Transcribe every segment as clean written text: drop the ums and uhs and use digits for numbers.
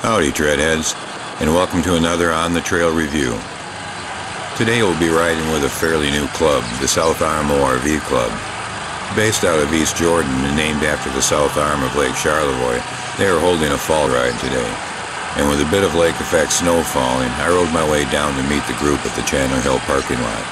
Howdy, Treadheads, and welcome to another On the Trail review. Today we'll be riding with a fairly new club, the South Arm ORV Club. Based out of East Jordan and named after the south arm of Lake Charlevoix, they are holding a fall ride today. And with a bit of lake effect snow falling, I rode my way down to meet the group at the Chandler Hill parking lot.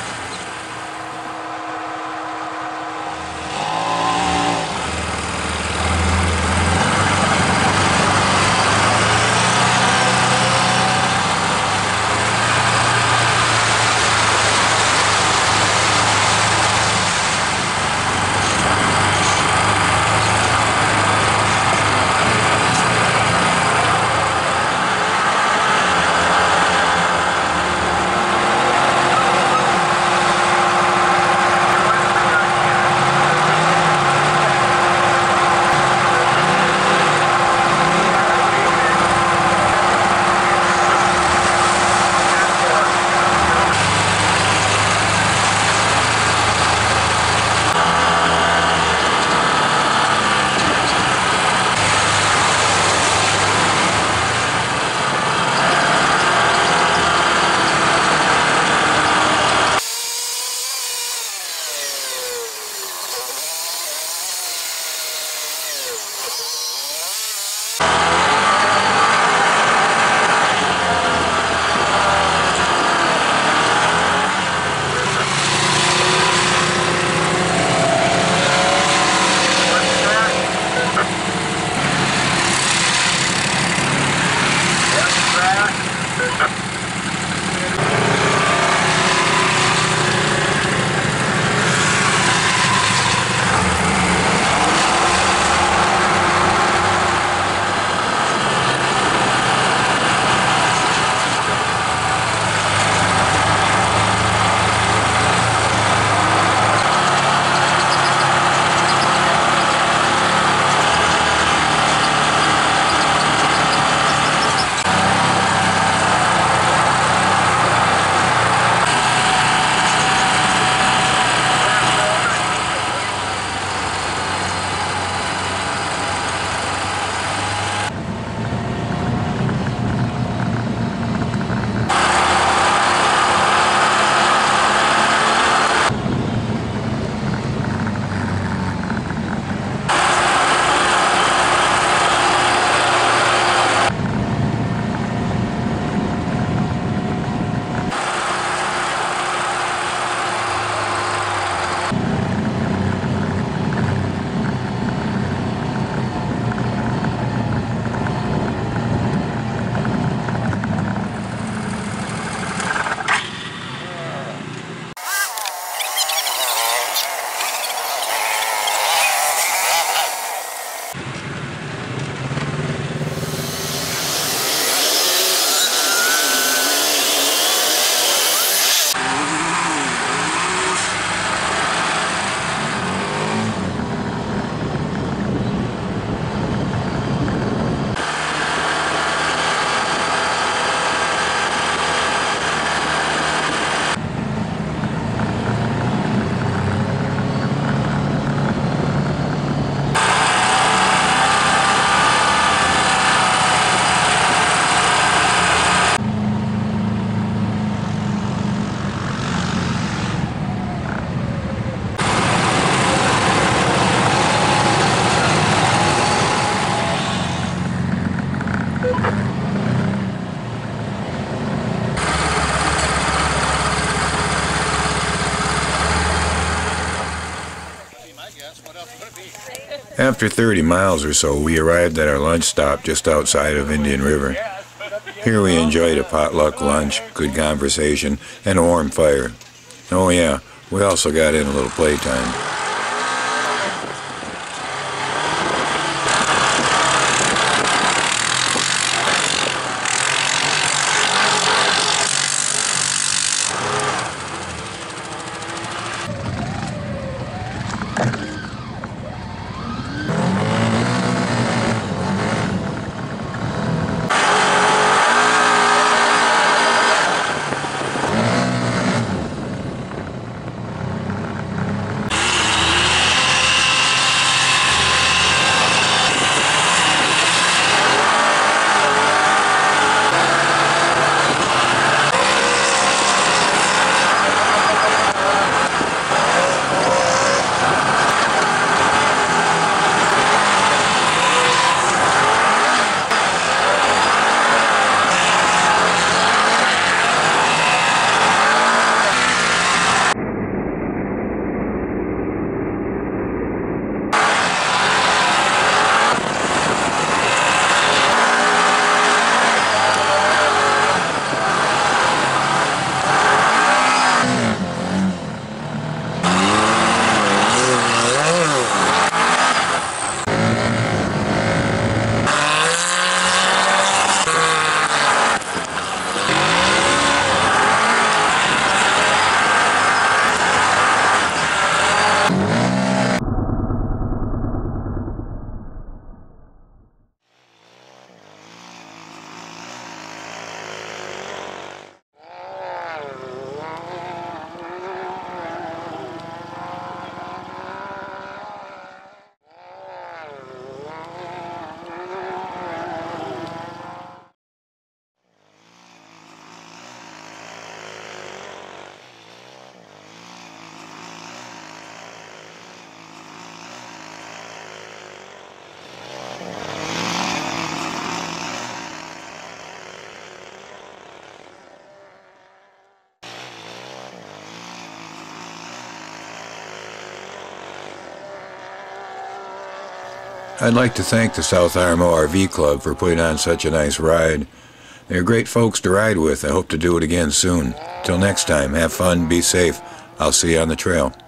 After 30 miles or so, we arrived at our lunch stop just outside of Indian River. Here we enjoyed a potluck lunch, good conversation, and a warm fire. Oh yeah, we also got in a little playtime. I'd like to thank the South Arm ORV Club for putting on such a nice ride. They're great folks to ride with. I hope to do it again soon. Till next time, have fun, be safe. I'll see you on the trail.